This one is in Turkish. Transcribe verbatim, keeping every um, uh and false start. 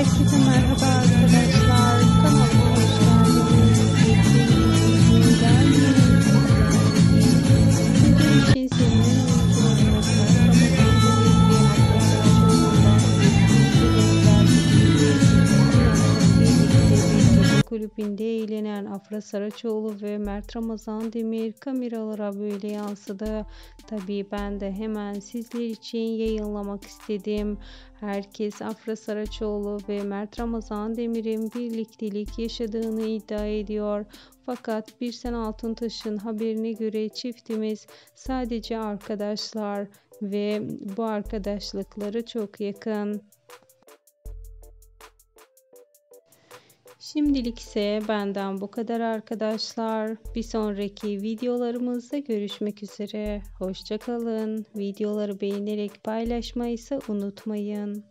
Herkese merhaba arkadaşlar. Kanalıma hoş geldiniz. Yeniden sizler için sevilen kulübünde eğlenen Afra Saraçoğlu ve Mert Ramazan Demir kameralara böyle yansıdı. Tabii ben de hemen sizler için yayınlamak istedim. Herkes Afra Saraçoğlu ve Mert Ramazan Demir'in birliktelik yaşadığını iddia ediyor. Fakat Birsen Altuntaş'ın haberine göre çiftimiz sadece arkadaşlar ve bu arkadaşlıkları çok yakın. Şimdilik ise benden bu kadar arkadaşlar. Bir sonraki videolarımızda görüşmek üzere. Hoşça kalın. Videoları beğenerek paylaşmayı ise unutmayın.